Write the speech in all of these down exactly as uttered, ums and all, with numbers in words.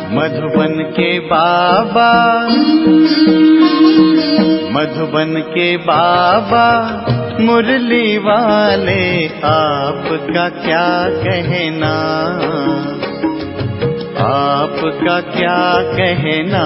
मधुबन के बाबा, मधुबन के बाबा मुरली वाले, आपका क्या कहना, आपका क्या कहना।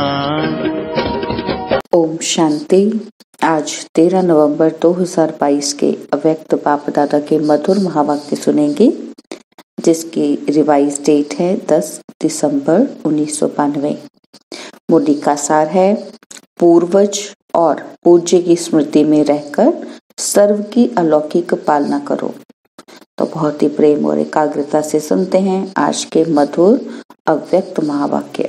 ओम शांति। आज तेरह नवंबर दो हज़ार बाईस के अव्यक्त बाप दादा के मधुर महावाक्य सुनेंगे, जिसकी रिवाइज डेट है दस दिसंबर उन्नीस सौ बानवे। मुरली का सार है, पूर्वज और पूज्य की स्मृति में रहकर सर्व की अलौकिक पालना करो। तो बहुत ही प्रेम और एकाग्रता से सुनते हैं आज के मधुर अव्यक्त महावाक्य।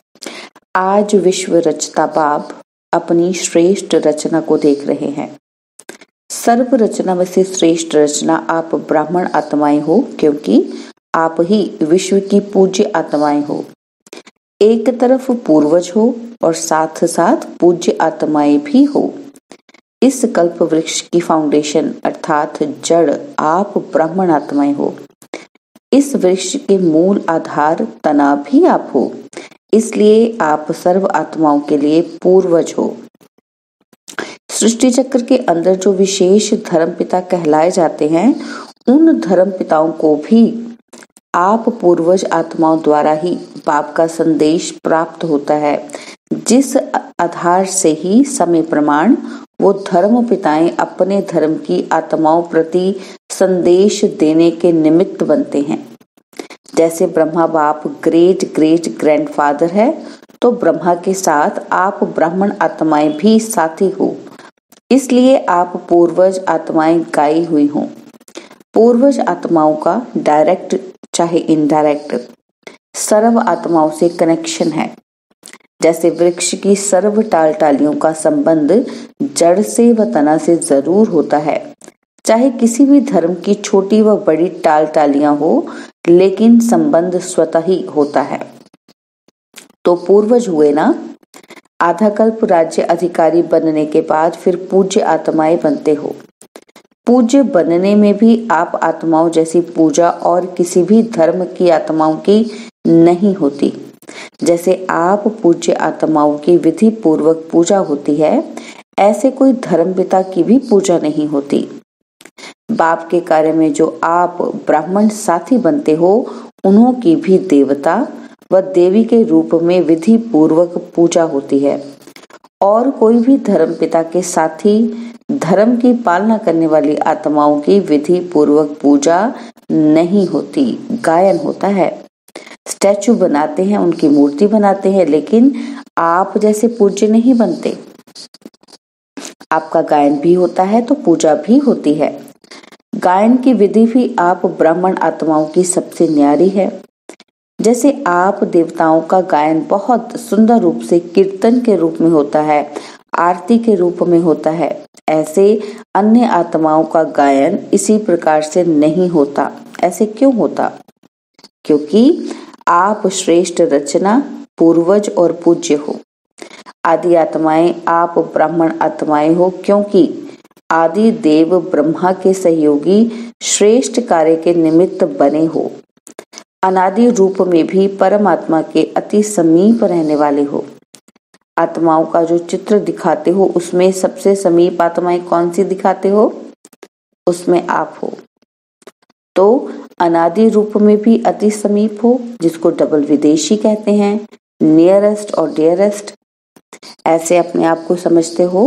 आज विश्व रचता बाप अपनी श्रेष्ठ रचना को देख रहे हैं। सर्व रचना में से श्रेष्ठ रचना आप ब्राह्मण आत्माएं हो, क्योंकि आप ही विश्व की पूज्य आत्माएं हो। एक तरफ पूर्वज हो और साथ साथ पूज्य आत्माएं भी हो। इस कल्प वृक्ष की फाउंडेशन अर्थात जड़ आप ब्राह्मण आत्माएं हो। इस वृक्ष के मूल आधार तना भी आप हो, इसलिए आप सर्व आत्माओं के लिए पूर्वज हो। सृष्टि चक्र के अंदर जो विशेष धर्म पिता कहलाए जाते हैं, उन धर्म पिताओं को भी आप पूर्वज आत्माओं द्वारा ही बाप का संदेश प्राप्त होता है, जिस आधार से ही समय प्रमाण वो धर्म पिताएं अपने धर्म की आत्माओं प्रति संदेश देने के निमित्त बनते हैं। जैसे ब्रह्मा बाप ग्रेट ग्रेट ग्रैंडफादर है, तो ब्रह्मा के साथ आप ब्राह्मण आत्माएं भी साथी हो, इसलिए आप पूर्वज आत्माएं गाई हुई हो। पूर्वज आत्माओं का डायरेक्ट चाहे इनडायरेक्ट सर्व आत्माओं से कनेक्शन है। जैसे वृक्ष की सर्व टाल टालियों का संबंध जड़ से व तना से जरूर होता है, चाहे किसी भी धर्म की छोटी व बड़ी टाल टालियां हो, लेकिन संबंध स्वतः ही होता है। तो पूर्वज हुए ना। आधा कल्प राज्य अधिकारी बनने के बाद फिर पूज्य आत्माएं बनते हो। पूज्य बनने में भी आप आत्माओं जैसी पूजा और किसी भी धर्म की आत्माओं की नहीं होती। जैसे आप पूज्य आत्माओं की विधि पूर्वक पूजा होती है, ऐसे कोई धर्म पिता की भी पूजा नहीं होती। बाप के कार्य में जो आप ब्राह्मण साथी बनते हो, उन्हों की भी देवता व देवी के रूप में विधि पूर्वक पूजा होती है। और कोई भी धर्म पिता के साथी धर्म की पालना करने वाली आत्माओं की विधि पूर्वक पूजा नहीं होती, गायन होता है। स्टैचू बनाते हैं, उनकी मूर्ति बनाते हैं, लेकिन आप जैसे पूज्य नहीं बनते। आपका गायन भी होता है तो पूजा भी होती है। गायन की विधि भी आप ब्राह्मण आत्माओं की सबसे न्यारी है। जैसे आप देवताओं का गायन बहुत सुंदर रूप से कीर्तन के रूप में होता है, आरती के रूप में होता है, ऐसे अन्य आत्माओं का गायन इसी प्रकार से नहीं होता। ऐसे क्यों होता? क्योंकि आप श्रेष्ठ रचना, पूर्वज और पूज्य हो। आदि आत्माएं आप ब्राह्मण आत्माएं हो, क्योंकि आदि देव ब्रह्मा के सहयोगी श्रेष्ठ कार्य के निमित्त बने हो। अनादि रूप में भी परमात्मा के अति समीप रहने वाले हो। आत्माओं का जो चित्र दिखाते हो, उसमें सबसे समीप आत्माएं कौन सी दिखाते हो? उसमें आप हो। तो अनादि रूप में भी अति समीप हो, जिसको डबल विदेशी कहते हैं, नियरेस्ट और डियरेस्ट, ऐसे अपने आप को समझते हो।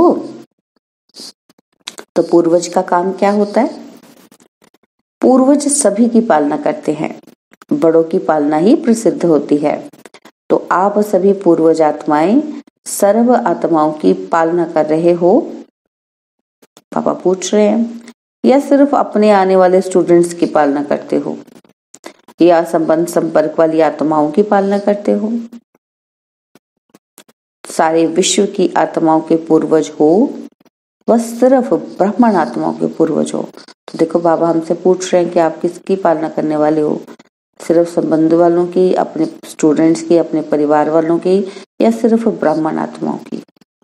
तो पूर्वज का काम क्या होता है? पूर्वज सभी की पालना करते हैं, बड़ों की पालना ही प्रसिद्ध होती है। तो आप सभी पूर्वज आत्माएं सर्व आत्माओं की पालना कर रहे हो, पापा पूछ रहे हैं, या सिर्फ अपने आने वाले स्टूडेंट्स की पालना करते हो, या संबंध संपर्क वाली आत्माओं की पालना करते हो? सारे विश्व की आत्माओं के पूर्वज हो, वह सिर्फ ब्राह्मण आत्माओं के पूर्वज हो। तो देखो बाबा हमसे पूछ रहे हैं कि आप किसकी पालना करने वाले हो? सिर्फ संबंध वालों की, अपने स्टूडेंट्स की, अपने परिवार वालों की, या सिर्फ ब्राह्मण आत्माओं की?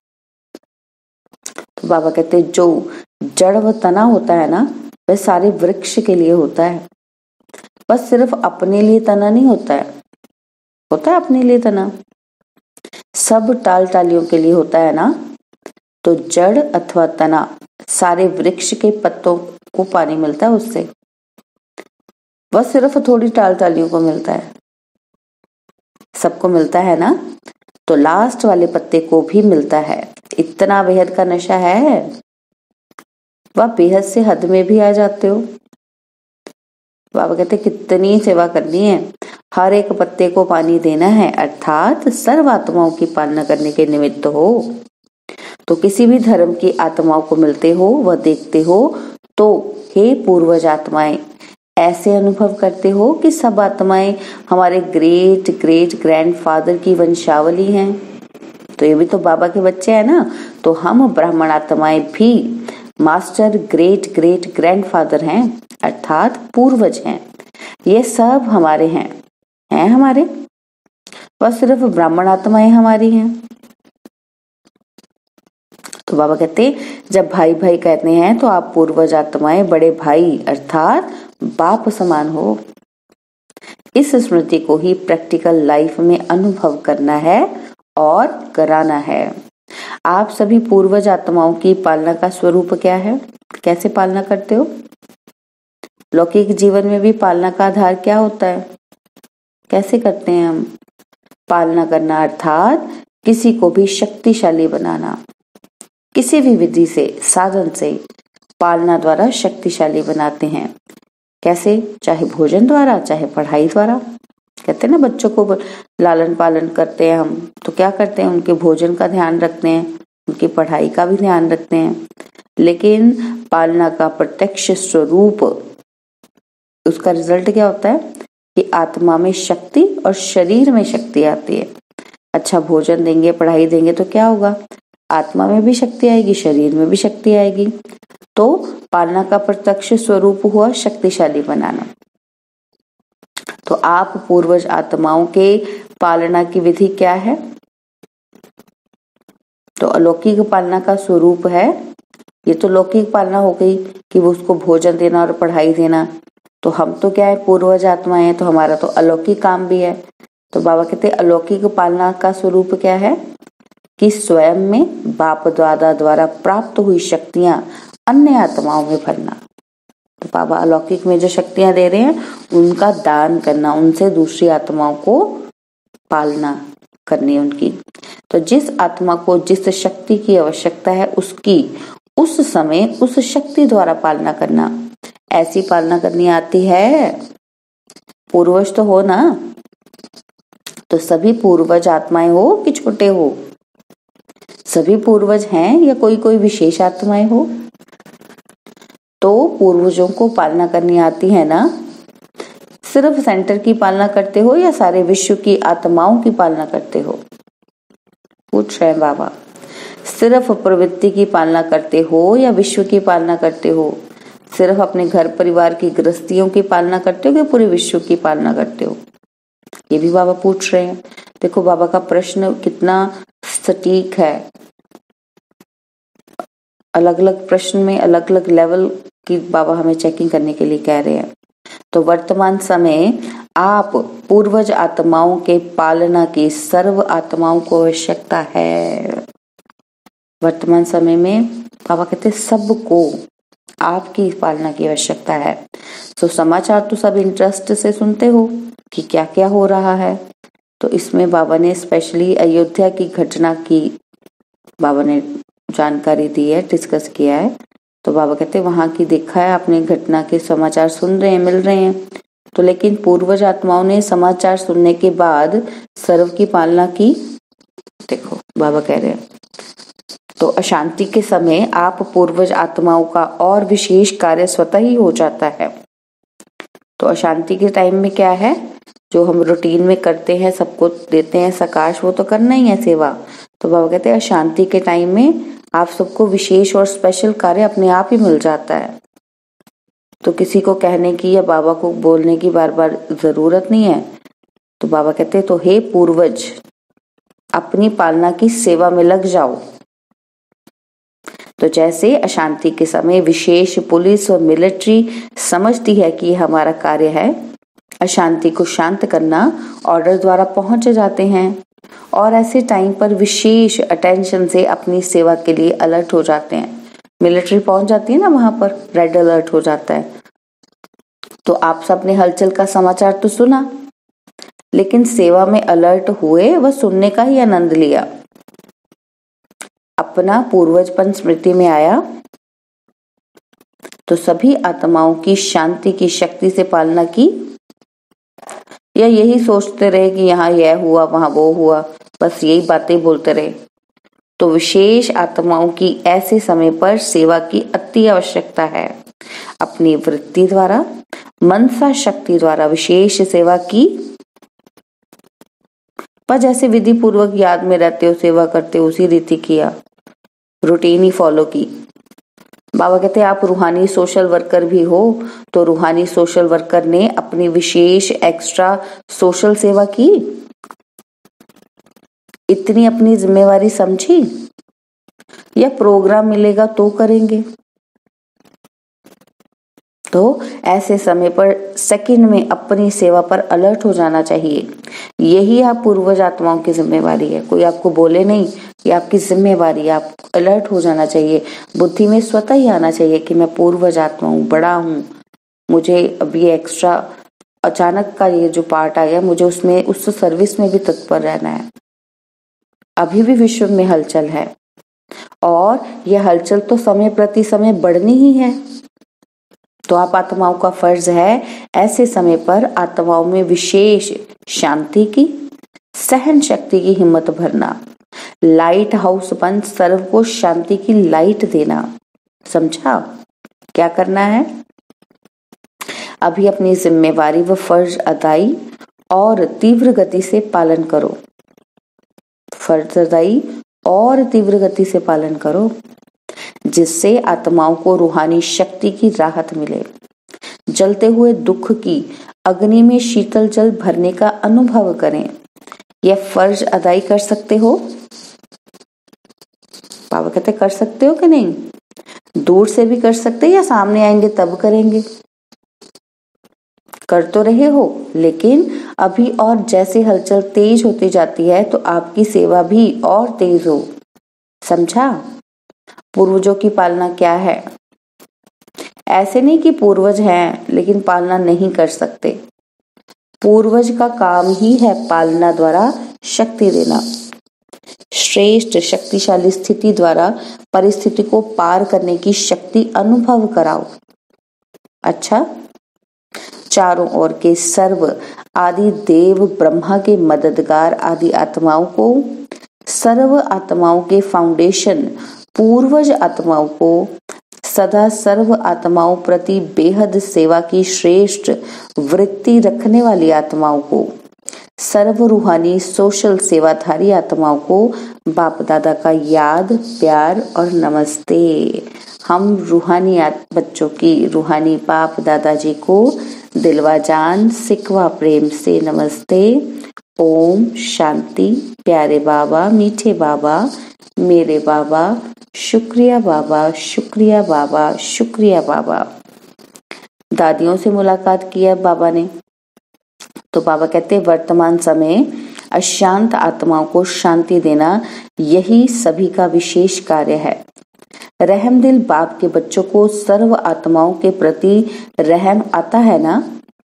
तो बाबा कहते हैं जो जड़ व तना होता है ना, वह सारे वृक्ष के लिए होता है। बस सिर्फ अपने लिए तना नहीं होता है, होता है अपने लिए तनाव? सब टाल टालियों के लिए होता है ना? तो जड़ अथवा तना, सारे वृक्ष के पत्तों को पानी मिलता है उससे, वह सिर्फ थोड़ी टाल टालियों को मिलता है? सबको मिलता है ना? तो लास्ट वाले पत्ते को भी मिलता है। इतना बेहद का नशा है, वह बेहद से हद में भी आ जाते हो। बाबा कहते कितनी सेवा करनी है, हर एक पत्ते को पानी देना है, अर्थात सर्व आत्माओं की पालना करने के निमित्त हो। तो किसी भी धर्म की आत्माओं को मिलते हो, वह देखते हो, तो हे पूर्वज आत्माएं, ऐसे अनुभव करते हो कि सब आत्माएं हमारे ग्रेट ग्रेट ग्रैंडफादर की वंशावली हैं। तो ये भी तो बाबा के बच्चे हैं ना। तो हम ब्राह्मण आत्माएं भी मास्टर ग्रेट ग्रेट ग्रैंडफादर हैं, अर्थात पूर्वज हैं। ये सब हमारे हैं, हैं हमारे, बस सिर्फ ब्राह्मण आत्माएं हमारी हैं। तो बाबा कहते जब भाई भाई कहते हैं तो आप पूर्वज आत्माएं बड़े भाई अर्थात बाप समान हो। इस स्मृति को ही प्रैक्टिकल लाइफ में अनुभव करना है और कराना है। आप सभी पूर्वज आत्माओं की पालना का स्वरूप क्या है? कैसे पालना करते हो? लौकिक जीवन में भी पालना का आधार क्या होता है? कैसे करते हैं हम पालना करना? अर्थात किसी को भी शक्तिशाली बनाना, किसी भी विधि से, साधन से पालना द्वारा शक्तिशाली बनाते हैं। कैसे? चाहे भोजन द्वारा, चाहे पढ़ाई द्वारा। कहते हैं ना बच्चों को लालन पालन करते हैं हम, तो क्या करते हैं? उनके भोजन का ध्यान रखते हैं, उनकी पढ़ाई का भी ध्यान रखते हैं। लेकिन पालना का प्रत्यक्ष स्वरूप, उसका रिजल्ट क्या होता है कि आत्मा में शक्ति और शरीर में शक्ति आती है। अच्छा भोजन देंगे, पढ़ाई देंगे तो क्या होगा? आत्मा में भी शक्ति आएगी, शरीर में भी शक्ति आएगी। तो पालना का प्रत्यक्ष स्वरूप हुआ शक्तिशाली बनाना। तो आप पूर्वज आत्माओं के पालना की विधि क्या है? तो अलौकिक पालना का स्वरूप है। ये तो लौकिक पालना हो गई कि वो उसको भोजन देना और पढ़ाई देना। तो हम तो क्या है, पूर्वज आत्माएं हैं, तो हमारा तो अलौकिक काम भी है। तो बाबा कहते अलौकिक पालना का स्वरूप क्या है कि स्वयं में बाप दादा द्वारा प्राप्त हुई शक्तियां अन्य आत्माओं में भरना। तो बाबा अलौकिक में जो शक्तियां दे रहे हैं उनका दान करना, उनसे दूसरी आत्माओं को पालना करनी उनकी। तो जिस आत्मा को जिस शक्ति की आवश्यकता है उसकी उस समय उस शक्ति द्वारा पालना करना, ऐसी पालना करनी आती है। पूर्वज तो हो ना, तो सभी पूर्वज आत्माएं हो कि छोटे हो, सभी पूर्वज हैं या कोई कोई विशेष आत्माएं हो? तो पूर्वजों को पालना करनी आती है ना? सिर्फ सेंटर की पालना करते हो या सारे विश्व की आत्माओं की पालना करते हो? पूछ रहे हैं बाबा। सिर्फ प्रवृत्ति की पालना करते हो या विश्व की पालना करते हो? सिर्फ अपने घर परिवार की गृहस्थियों की पालना करते हो या पूरे विश्व की पालना करते हो? ये भी बाबा पूछ रहे हैं। देखो बाबा का प्रश्न कितना सटीक है। अलग अलग प्रश्न में अलग अलग लेवल की बाबा हमें चेकिंग करने के लिए कह रहे हैं। तो वर्तमान समय आप पूर्वज आत्माओं के पालना की सर्व आत्माओं को आवश्यकता है। वर्तमान समय में बाबा कहते सबको आपकी पालना की आवश्यकता है। तो समाचार तो सब इंटरेस्ट से सुनते हो कि क्या क्या हो रहा है। तो इसमें बाबा ने स्पेशली अयोध्या की घटना की बाबा ने जानकारी दी है, डिस्कस किया है। तो बाबा कहते वहां की देखा है आपने, घटना के समाचार सुन रहे हैं, मिल रहे हैं। तो लेकिन पूर्वज आत्माओं ने समाचार सुनने के बाद सर्व की पालना की। देखो बाबा कह रहे हैं तो अशांति के समय आप पूर्वज आत्माओं का और विशेष कार्य स्वतः ही हो जाता है। तो अशांति के टाइम में क्या है, जो हम रूटीन में करते हैं, सबको देते हैं सकाश, वो तो करना ही है सेवा। तो बाबा कहते हैं अशांति के टाइम में आप सबको विशेष और स्पेशल कार्य अपने आप ही मिल जाता है। तो किसी को कहने की या बाबा को बोलने की बार बार जरूरत नहीं है। तो बाबा कहते हैं तो हे पूर्वज, अपनी पालना की सेवा में लग जाओ। तो जैसे अशांति के समय विशेष पुलिस और मिलिट्री समझती है कि हमारा कार्य है, अशांति को शांत करना ऑर्डर द्वारा पहुंच जाते हैं और ऐसे टाइम पर विशेष अटेंशन से अपनी सेवा के लिए अलर्ट हो जाते हैं। मिलिट्री पहुंच जाती है ना, वहां पर रेड अलर्ट हो जाता है। तो आप सबने हलचल का समाचार तो सुना, लेकिन सेवा में अलर्ट हुए व सुनने का ही आनंद लिया। अपना पूर्वजपन स्मृति में आया तो सभी आत्माओं की शांति की शक्ति से पालना की, या यही सोचते रहे कि यहाँ यह हुआ वहां वो हुआ, बस यही बातें बोलते रहे। तो विशेष आत्माओं की ऐसे समय पर सेवा की अति आवश्यकता है। अपनी वृत्ति द्वारा, मनसा शक्ति द्वारा विशेष सेवा की, पर जैसे विधि पूर्वक याद में रहते हो सेवा करते हो उसी रीति किया, रूटीन ही फॉलो की। बाबा कहते हैं आप रूहानी सोशल वर्कर भी हो, तो रूहानी सोशल वर्कर ने अपनी विशेष एक्स्ट्रा सोशल सेवा की, इतनी अपनी जिम्मेवारी समझी, या प्रोग्राम मिलेगा तो करेंगे। तो ऐसे समय पर सेकंड में अपनी सेवा पर अलर्ट हो जाना चाहिए। यही आप पूर्वज आत्माओं की जिम्मेवारी है। कोई आपको बोले नहीं, ये आपकी जिम्मेवारी है, आप अलर्ट हो जाना चाहिए। बुद्धि में स्वतः ही आना चाहिए कि मैं पूर्वज आत्मा हूँ, बड़ा हूँ, मुझे अभी एक्स्ट्रा अचानक का ये जो पार्ट आया, मुझे उसमें उस सर्विस में भी तत्पर रहना है। अभी भी विश्व में हलचल है और यह हलचल तो समय प्रति समय बढ़नी ही है। तो आप आत्माओं का फर्ज है ऐसे समय पर आत्माओं में विशेष शांति की, सहन शक्ति की हिम्मत भरना, लाइट हाउस बन सर्व को शांति की लाइट देना। समझा क्या करना है? अभी अपनी जिम्मेवारी व फर्ज अदाई और तीव्र गति से पालन करो। फर्ज अदाई और तीव्र गति से पालन करो, जिससे आत्माओं को रूहानी शक्ति की राहत मिले। जलते हुए दुख की अग्नि में शीतल जल भरने का अनुभव करें। यह फर्ज अदाई कर सकते हो? बाबा कहते कर सकते हो कि नहीं? दूर से भी कर सकते या सामने आएंगे तब करेंगे? कर तो रहे हो, लेकिन अभी और जैसे हलचल तेज होती जाती है तो आपकी सेवा भी और तेज हो। समझा? पूर्वजों की पालना क्या है? ऐसे नहीं कि पूर्वज हैं लेकिन पालना नहीं कर सकते। पूर्वज का काम ही है पालना द्वारा शक्ति देना। श्रेष्ठ शक्तिशाली स्थिति द्वारा परिस्थिति को पार करने की शक्ति अनुभव कराओ। अच्छा, चारों ओर के सर्व आदि देव ब्रह्मा के मददगार आदि आत्माओं को, सर्व आत्माओं के फाउंडेशन पूर्वज आत्माओं को, सदा सर्व आत्माओं प्रति बेहद सेवा की श्रेष्ठ वृत्ति रखने वाली आत्माओं को, सर्व रूहानी सोशल सेवाधारी आत्माओं को बाप दादा का याद, प्यार और नमस्ते। हम रूहानी बच्चों की रूहानी बाप दादाजी को दिलवा जान सिकवा प्रेम से नमस्ते। ओम शांति। प्यारे बाबा, मीठे बाबा, मेरे बाबा, शुक्रिया बाबा, शुक्रिया बाबा, शुक्रिया बाबा। दादियों से मुलाकात किया बाबा ने, तो बाबा कहते हैं वर्तमान समय अशांत आत्माओं को शांति देना यही सभी का विशेष कार्य है। रहमदिल बाप के बच्चों को सर्व आत्माओं के प्रति रहम आता है ना?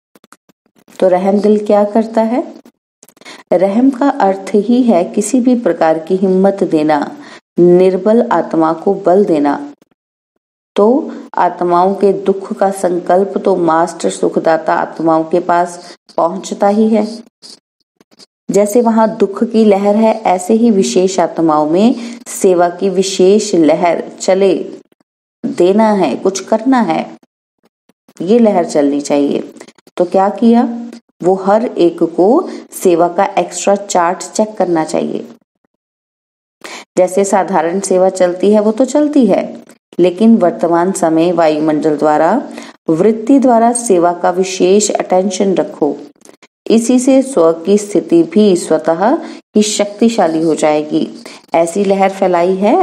तो रहमदिल क्या करता है? रहम का अर्थ ही है किसी भी प्रकार की हिम्मत देना, निर्बल आत्मा को बल देना। तो आत्माओं के दुख का संकल्प तो मास्टर सुखदाता आत्माओं के पास पहुंचता ही है। जैसे वहां दुख की लहर है, ऐसे ही विशेष आत्माओं में सेवा की विशेष लहर चले। देना है, कुछ करना है, ये लहर चलनी चाहिए। तो क्या किया? वो हर एक को सेवा का एक्स्ट्रा चार्ट चेक करना चाहिए। जैसे साधारण सेवा चलती है वो तो चलती है, लेकिन वर्तमान समय वायुमंडल द्वारा वृत्ति द्वारा सेवा का विशेष अटेंशन रखो। इसी से स्व की स्थिति भी स्वतः ही शक्तिशाली हो जाएगी। ऐसी लहर फैलाई है।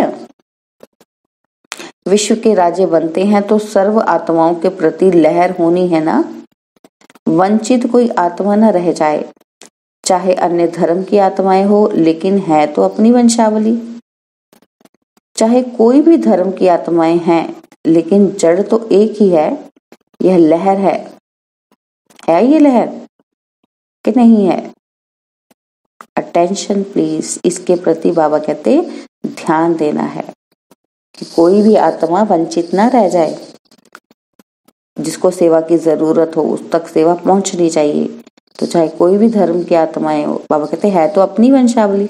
विश्व के राजे बनते हैं तो सर्व आत्माओं के प्रति लहर होनी है ना। वंचित कोई आत्मा न रह जाए, चाहे अन्य धर्म की आत्माएं हो लेकिन है तो अपनी वंशावली, चाहे कोई भी धर्म की आत्माएं हैं लेकिन जड़ तो एक ही है। यह लहर है है ये लहर कि नहीं है? अटेंशन प्लीज, इसके प्रति बाबा कहते ध्यान देना है कि कोई भी आत्मा वंचित ना रह जाए। जिसको सेवा की जरूरत हो उस तक सेवा पहुंचनी चाहिए, तो चाहे कोई भी धर्म की आत्माएं हो, बाबा कहते है तो अपनी वंशावली।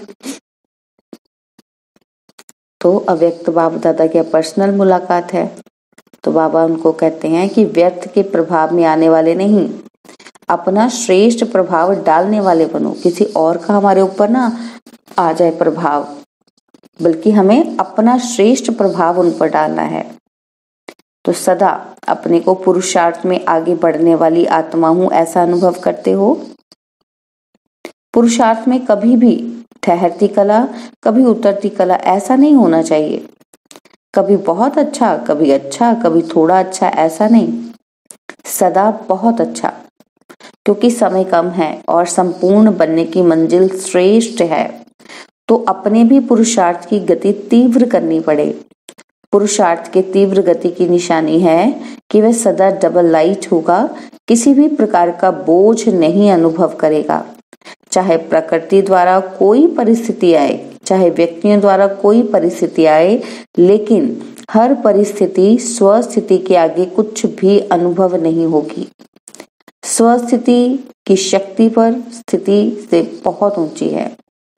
तो अव्यक्त बाबा दादा की पर्सनल मुलाकात है, तो बाबा उनको कहते हैं कि व्यर्थ के प्रभाव में आने वाले नहीं, अपना श्रेष्ठ प्रभाव डालने वाले बनो। किसी और का हमारे ऊपर ना आ जाए प्रभाव, बल्कि हमें अपना श्रेष्ठ प्रभाव उन पर डालना है। तो सदा अपने को पुरुषार्थ में आगे बढ़ने वाली आत्मा हूं ऐसा अनुभव करते हो। पुरुषार्थ में कभी भी ठहरती कला, कभी उतरती कला ऐसा नहीं होना चाहिए। कभी बहुत अच्छा, कभी अच्छा, कभी थोड़ा अच्छा, ऐसा नहीं, सदा बहुत अच्छा। क्योंकि समय कम है और संपूर्ण बनने की मंजिल श्रेष्ठ है, तो अपने भी पुरुषार्थ की गति तीव्र करनी पड़े। पुरुषार्थ के तीव्र गति की निशानी है कि वह सदा डबल लाइट होगा, किसी भी प्रकार का बोझ नहीं अनुभव करेगा। चाहे प्रकृति द्वारा कोई परिस्थिति आए, चाहे व्यक्तियों द्वारा कोई परिस्थिति आए, लेकिन हर परिस्थिति स्वस्थिति के आगे कुछ भी अनुभव नहीं होगी। स्वस्थिति की शक्ति पर स्थिति से बहुत ऊंची है।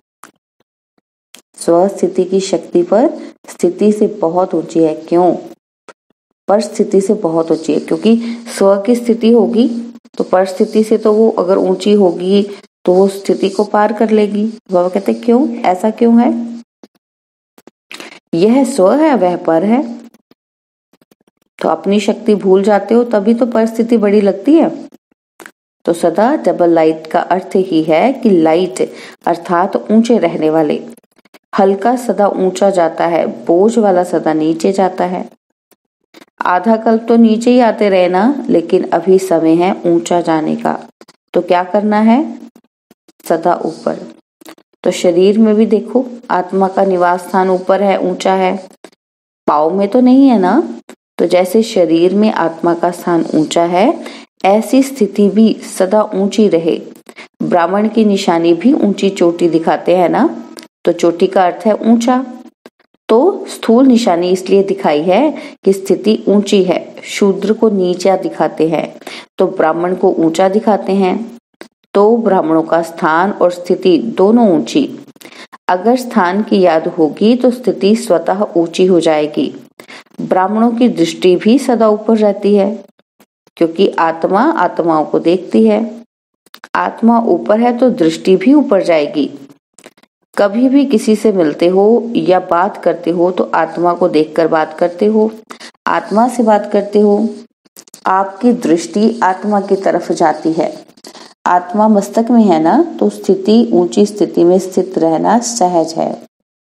स्वस्थिति की शक्ति पर स्थिति से बहुत ऊंची है। क्यों? परिस्थिति से बहुत ऊंची है, क्योंकि स्व की स्थिति होगी तो परिस्थिति से तो वो अगर ऊंची होगी तो वो स्थिति को पार कर लेगी। बाबा कहते क्यों, ऐसा क्यों है? यह स्व है, वह पर है। तो अपनी शक्ति भूल जाते हो तभी तो परिस्थिति बड़ी लगती है। तो सदा डबल लाइट का अर्थ ही है कि लाइट अर्थात ऊंचे रहने वाले। हल्का सदा ऊंचा जाता है, बोझ वाला सदा नीचे जाता है। आधा कल तो नीचे ही आते रहे ना, लेकिन अभी समय है ऊंचा जाने का। तो क्या करना है? सदा ऊपर। तो शरीर में भी देखो, आत्मा का निवास स्थान ऊपर है, ऊंचा है, पाँव में तो नहीं है ना। तो जैसे शरीर में आत्मा का स्थान ऊंचा है, ऐसी स्थिति भी सदा ऊंची रहे। ब्राह्मण की निशानी भी ऊंची चोटी दिखाते हैं ना, तो चोटी का अर्थ है ऊंचा। तो स्थूल निशानी इसलिए दिखाई है कि स्थिति ऊंची है। शूद्र को नीचा दिखाते हैं तो ब्राह्मण को ऊंचा दिखाते हैं। तो ब्राह्मणों का स्थान और स्थिति दोनों ऊंची। अगर स्थान की याद होगी तो स्थिति स्वतः ऊंची हो जाएगी। ब्राह्मणों की दृष्टि भी सदा ऊपर रहती है, क्योंकि आत्मा आत्माओं को देखती है। आत्मा ऊपर है तो दृष्टि भी ऊपर जाएगी। कभी भी किसी से मिलते हो या बात करते हो तो आत्मा को देखकर बात करते हो, आत्मा से बात करते हो। आपकी दृष्टि आत्मा की तरफ जाती है। आत्मा मस्तक में है ना, तो स्थिति ऊंची स्थिति में स्थित रहना सहज है।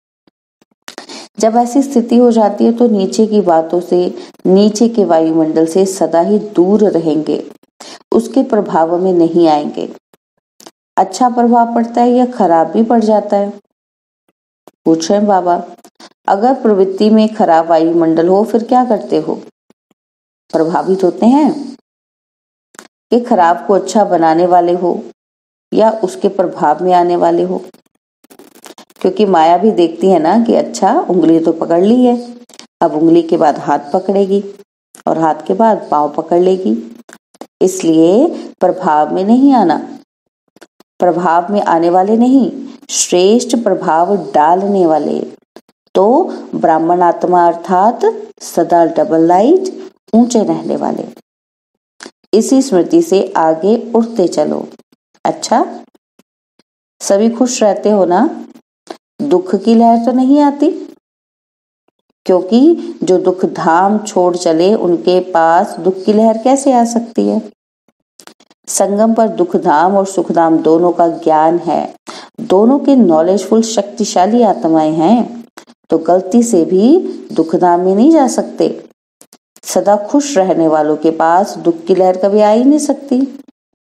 जब ऐसी स्थिति हो जाती है तो नीचे की बातों से, नीचे के वायुमंडल से सदा ही दूर रहेंगे, उसके प्रभाव में नहीं आएंगे। अच्छा प्रभाव पड़ता है या खराब भी पड़ जाता है? पूछ रहे हैं बाबा। अगर प्रवृत्ति में खराब वायुमंडल हो फिर क्या करते हो? प्रभावित होते हैं कि खराब को अच्छा बनाने वाले हो या उसके प्रभाव में आने वाले हो। क्योंकि माया भी देखती है ना कि अच्छा उंगली तो पकड़ ली है, अब उंगली के बाद हाथ पकड़ेगी और हाथ के बाद पांव पकड़ लेगी। इसलिए प्रभाव में नहीं आना, प्रभाव में आने वाले नहीं, श्रेष्ठ प्रभाव डालने वाले। तो ब्राह्मण आत्मा अर्थात सदा डबल लाइट, ऊंचे रहने वाले। इसी स्मृति से आगे उठते चलो। अच्छा, सभी खुश रहते हो ना? दुख की लहर तो नहीं आती, क्योंकि जो दुख धाम छोड़ चले उनके पास दुख की लहर कैसे आ सकती है? संगम पर दुख धाम और सुख धाम दोनों का ज्ञान है, दोनों के नॉलेजफुल शक्तिशाली आत्माएं हैं, तो गलती से भी दुख धाम में नहीं जा सकते। सदा खुश रहने वालों के पास दुख की लहर कभी आ ही नहीं सकती।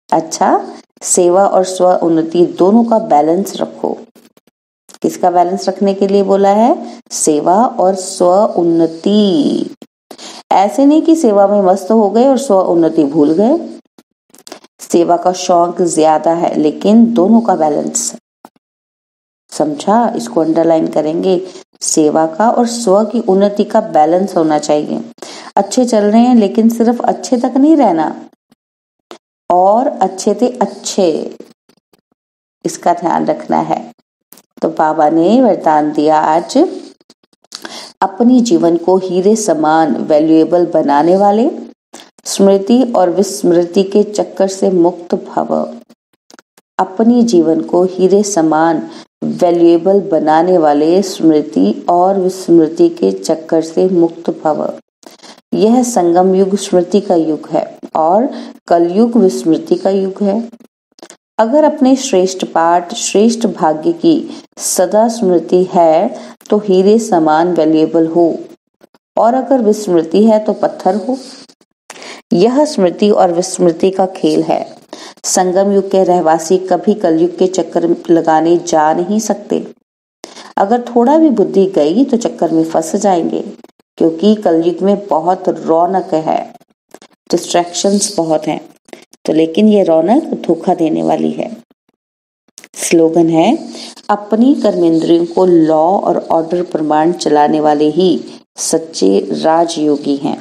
अच्छा, सेवा और स्व उन्नति दोनों का बैलेंस रखो। किसका बैलेंस रखने के लिए बोला है? सेवा और स्व उन्नति। ऐसे नहीं कि सेवा में मस्त हो गए और स्व उन्नति भूल गए। सेवा का शौक ज्यादा है लेकिन दोनों का बैलेंस, समझा? इसको अंडरलाइन करेंगे। सेवा का और स्व की उन्नति का बैलेंस होना चाहिए। अच्छे चल रहे हैं लेकिन सिर्फ अच्छे तक नहीं रहना, और अच्छे थे अच्छे, इसका ध्यान रखना है। तो बाबा ने वरदान दिया आज, अपनी जीवन को हीरे समान वैल्यूएबल बनाने वाले, स्मृति और विस्मृति के चक्कर से मुक्त भव। अपनी जीवन को हीरे समान वैल्यूएबल बनाने वाले, स्मृति और विस्मृति के चक्कर से मुक्त भव। यह संगम युग स्मृति का युग है और कलयुग विस्मृति का युग है। अगर अपने श्रेष्ठ पाठ, श्रेष्ठ भाग्य की सदा स्मृति है तो हीरे समान वैल्यूएबल हो, और अगर विस्मृति है तो पत्थर हो। यह स्मृति और विस्मृति का खेल है। संगम युग के रहवासी कभी कलयुग के चक्कर लगाने जा नहीं सकते। अगर थोड़ा भी बुद्धि गई तो चक्कर में फंस जाएंगे, क्योंकि कलयुग में बहुत रौनक है, डिस्ट्रैक्शंस बहुत हैं। तो लेकिन ये रौनक धोखा देने वाली है। स्लोगन है, अपनी कर्मेंद्रियों को लॉ और ऑर्डर प्रमाण चलाने वाले ही सच्चे राजयोगी हैं।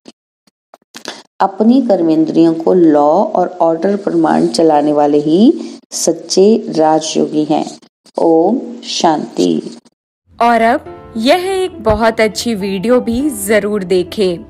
अपनी कर्मेंद्रियों को लॉ और ऑर्डर प्रमाण चलाने वाले ही सच्चे राजयोगी हैं। ओम शांति। और अब यह एक बहुत अच्छी वीडियो भी जरूर देखें।